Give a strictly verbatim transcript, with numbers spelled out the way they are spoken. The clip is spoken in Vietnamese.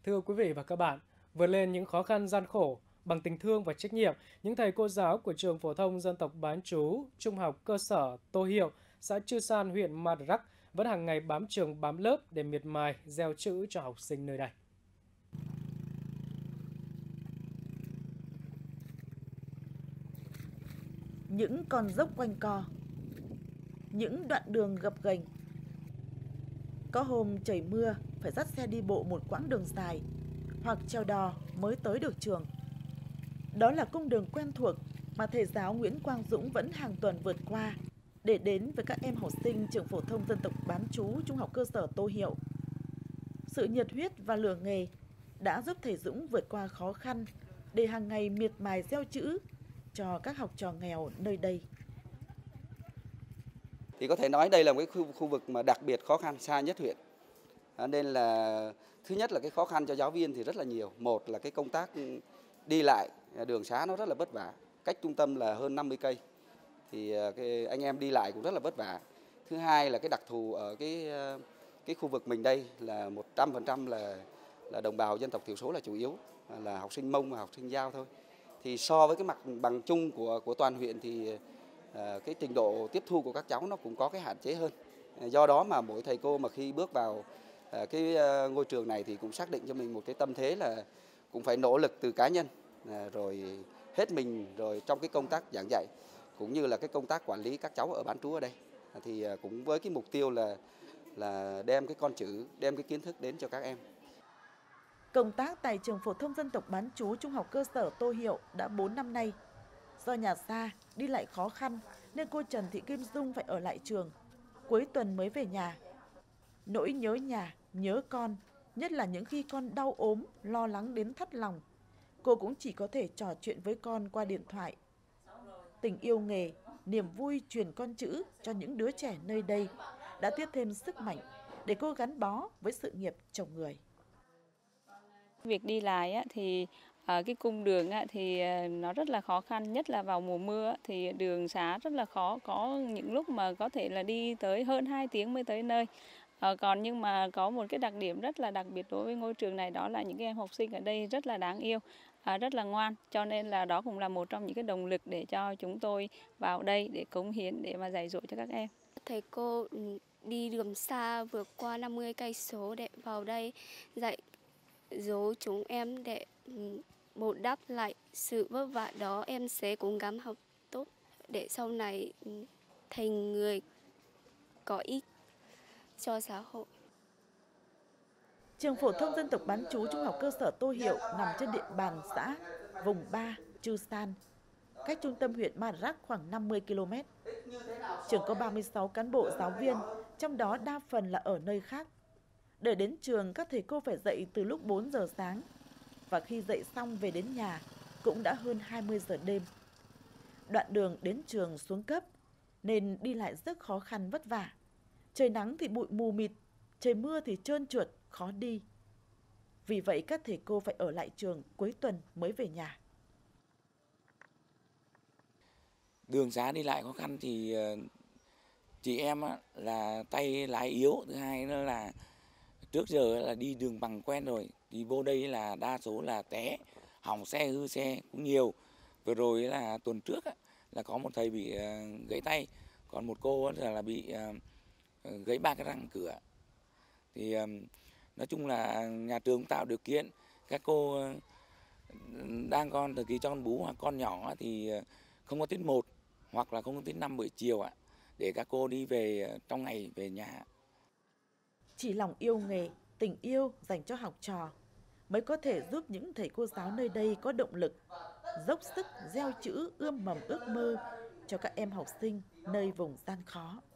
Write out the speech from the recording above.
Thưa quý vị và các bạn, vượt lên những khó khăn gian khổ, bằng tình thương và trách nhiệm, những thầy cô giáo của trường phổ thông dân tộc bán trú, trung học cơ sở Tô Hiệu, xã Chư San, huyện Madrak vẫn hàng ngày bám trường bám lớp để miệt mài gieo chữ cho học sinh nơi đây. Những con dốc quanh co, những đoạn đường gập ghềnh. Có hôm trời mưa phải dắt xe đi bộ một quãng đường dài hoặc trèo đò mới tới được trường. Đó là cung đường quen thuộc mà thầy giáo Nguyễn Quang Dũng vẫn hàng tuần vượt qua để đến với các em học sinh trường phổ thông dân tộc bán trú trung học cơ sở Tô Hiệu. Sự nhiệt huyết và lửa nghề đã giúp thầy Dũng vượt qua khó khăn để hàng ngày miệt mài gieo chữ cho các học trò nghèo nơi đây. Thì có thể nói đây là một cái khu, khu vực mà đặc biệt khó khăn, xa nhất huyện. À, nên là thứ nhất là cái khó khăn cho giáo viên thì rất là nhiều. Một là cái công tác đi lại đường xá nó rất là vất vả, cách trung tâm là hơn năm mươi cây. Thì cái anh em đi lại cũng rất là vất vả. Thứ hai là cái đặc thù ở cái cái khu vực mình đây là một trăm phần trăm là là đồng bào dân tộc thiểu số là chủ yếu, là học sinh Mông và học sinh Dao thôi. Thì so với cái mặt bằng chung của của toàn huyện thì À, cái trình độ tiếp thu của các cháu nó cũng có cái hạn chế hơn. Do đó mà mỗi thầy cô mà khi bước vào à, cái à, ngôi trường này thì cũng xác định cho mình một cái tâm thế là cũng phải nỗ lực từ cá nhân, à, rồi hết mình rồi trong cái công tác giảng dạy cũng như là cái công tác quản lý các cháu ở bán trú ở đây. À, thì à, cũng với cái mục tiêu là là đem cái con chữ, đem cái kiến thức đến cho các em. Công tác tại trường phổ thông dân tộc bán trú trung học cơ sở Tô Hiệu đã bốn năm nay. Do nhà xa, đi lại khó khăn nên cô Trần Thị Kim Dung phải ở lại trường, cuối tuần mới về nhà. Nỗi nhớ nhà, nhớ con, nhất là những khi con đau ốm, lo lắng đến thắt lòng, cô cũng chỉ có thể trò chuyện với con qua điện thoại. Tình yêu nghề, niềm vui truyền con chữ cho những đứa trẻ nơi đây đã tiếp thêm sức mạnh để cô gắn bó với sự nghiệp chồng người. Việc đi lại á, thì ở cái cung đường á, thì nó rất là khó khăn, nhất là vào mùa mưa á, thì đường xá rất là khó, có những lúc mà có thể là đi tới hơn hai tiếng mới tới nơi. À, còn nhưng mà có một cái đặc điểm rất là đặc biệt đối với ngôi trường này, đó là những em học sinh ở đây rất là đáng yêu, à, rất là ngoan, cho nên là đó cũng là một trong những cái động lực để cho chúng tôi vào đây để cống hiến, để mà dạy dỗ cho các em. Thầy cô đi đường xa vượt qua năm mươi cây số để vào đây dạy dỗ chúng em để bù đắp lại sự vất vả đó. Em sẽ cố gắng học tốt để sau này thành người có ích cho xã hội. Trường phổ thông dân tộc bán trú trung học cơ sở Tô Hiệu nằm trên địa bàn xã vùng ba, Chư San, cách trung tâm huyện Madrak khoảng năm mươi ki lô mét. Trường có ba mươi sáu cán bộ giáo viên, trong đó đa phần là ở nơi khác. Để đến trường, các thầy cô phải dậy từ lúc bốn giờ sáng, và khi dậy xong về đến nhà cũng đã hơn hai mươi giờ đêm. Đoạn đường đến trường xuống cấp nên đi lại rất khó khăn vất vả. Trời nắng thì bụi mù mịt, trời mưa thì trơn trượt, khó đi. Vì vậy các thầy cô phải ở lại trường cuối tuần mới về nhà. Đường xá đi lại khó khăn thì chị em là tay lái yếu, thứ hai nữa là trước giờ là đi đường bằng quen rồi, thì vô đây là đa số là té, hỏng xe, hư xe cũng nhiều. Vừa rồi là tuần trước là có một thầy bị gãy tay, còn một cô là bị gãy ba cái răng cửa. Thì nói chung là nhà trường tạo điều kiện các cô đang con thời kỳ cho con bú hoặc con nhỏ thì không có tiết một hoặc là không có tiết năm buổi chiều ạ, để các cô đi về trong ngày về nhà. Chỉ lòng yêu nghề, tình yêu dành cho học trò mới có thể giúp những thầy cô giáo nơi đây có động lực, dốc sức gieo chữ ươm mầm ước mơ cho các em học sinh nơi vùng gian khó.